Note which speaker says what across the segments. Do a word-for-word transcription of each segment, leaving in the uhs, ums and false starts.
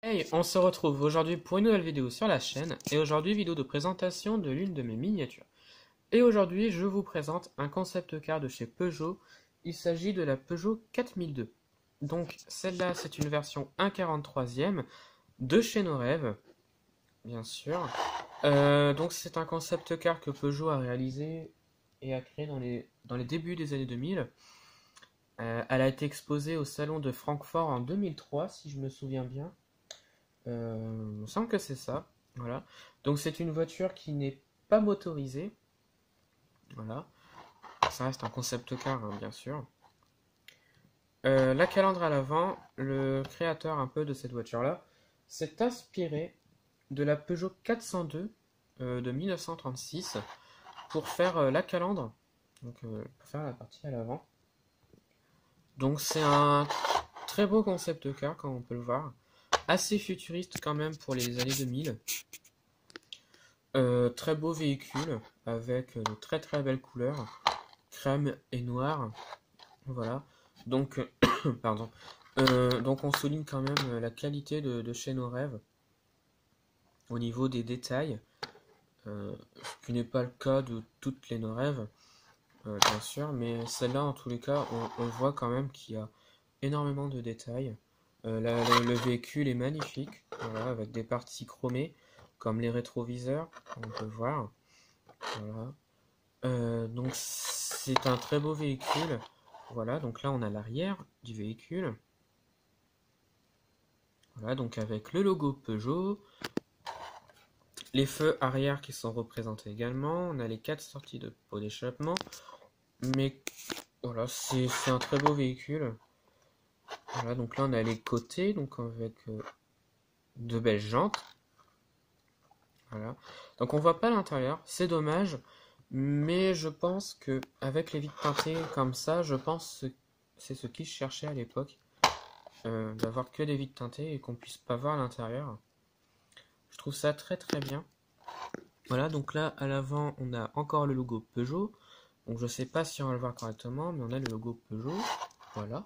Speaker 1: Hey, on se retrouve aujourd'hui pour une nouvelle vidéo sur la chaîne, et aujourd'hui vidéo de présentation de l'une de mes miniatures. Et aujourd'hui je vous présente un concept car de chez Peugeot, il s'agit de la Peugeot quatre mille deux. Donc celle-là c'est une version un quarante-troisième de chez nos rêves, bien sûr. Euh, donc c'est un concept car que Peugeot a réalisé et a créé dans les, dans les débuts des années deux mille. Euh, elle a été exposée au salon de Francfort en deux mille trois si je me souviens bien. Euh, il me semble que c'est ça. Voilà. Donc c'est une voiture qui n'est pas motorisée. Voilà. Ça reste un concept car, hein, bien sûr. Euh, la calandre à l'avant, le créateur un peu de cette voiture-là, s'est inspiré de la Peugeot quatre cent deux euh, de mille neuf cent trente-six pour faire euh, la calandre, donc euh, pour faire la partie à l'avant. Donc c'est un très beau concept car, comme on peut le voir. Assez futuriste quand même pour les années deux mille. Euh, très beau véhicule avec de très très belles couleurs, crème et noir. Voilà. Donc, pardon. Euh, donc on souligne quand même la qualité de, de chez nos rêves au niveau des détails, euh, ce qui n'est pas le cas de toutes les nos rêves, euh, bien sûr, mais celle-là en tous les cas, on, on voit quand même qu'il y a énormément de détails. Euh, la, le, le véhicule est magnifique, voilà, avec des parties chromées, comme les rétroviseurs, on peut voir. Voilà. Euh, donc c'est un très beau véhicule. Voilà, donc là on a l'arrière du véhicule. Voilà, donc avec le logo Peugeot. Les feux arrière qui sont représentés également. On a les quatre sorties de pot d'échappement. Mais voilà, c'est un très beau véhicule. Voilà, donc là on a les côtés, donc avec euh, de belles jantes. Voilà. Donc on voit pas l'intérieur, c'est dommage, mais je pense que avec les vitres teintées comme ça, je pense que c'est ce qu'ils cherchaient à l'époque, euh, d'avoir que des vitres teintées et qu'on puisse pas voir l'intérieur. Je trouve ça très très bien. Voilà, donc là à l'avant on a encore le logo Peugeot. Donc je sais pas si on va le voir correctement, mais on a le logo Peugeot. Voilà.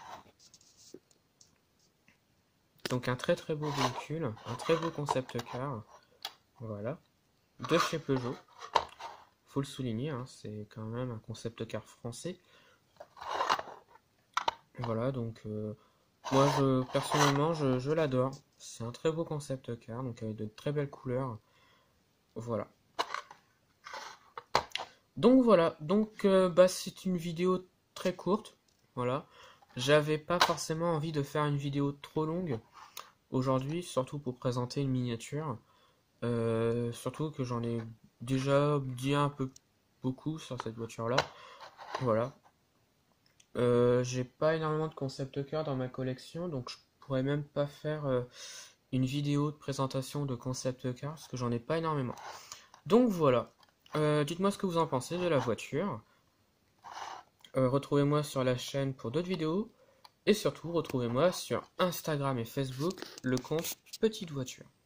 Speaker 1: Donc un très très beau véhicule, un très beau concept car. Voilà. De chez Peugeot. Faut le souligner, hein, c'est quand même un concept car français. Voilà, donc euh, moi je personnellement je, je l'adore. C'est un très beau concept car, donc avec de très belles couleurs. Voilà. Donc voilà, donc euh, bah, c'est une vidéo très courte. Voilà. J'avais pas forcément envie de faire une vidéo trop longue aujourd'hui, surtout pour présenter une miniature. Euh, surtout que j'en ai déjà dit un peu beaucoup sur cette voiture là. Voilà. Euh, j'ai pas énormément de concept car dans ma collection, donc je pourrais même pas faire euh, une vidéo de présentation de concept car parce que j'en ai pas énormément. Donc voilà. Euh, dites-moi ce que vous en pensez de la voiture. Euh, retrouvez-moi sur la chaîne pour d'autres vidéos. Et surtout, retrouvez-moi sur Instagram et Facebook, le compte Petite Voiture.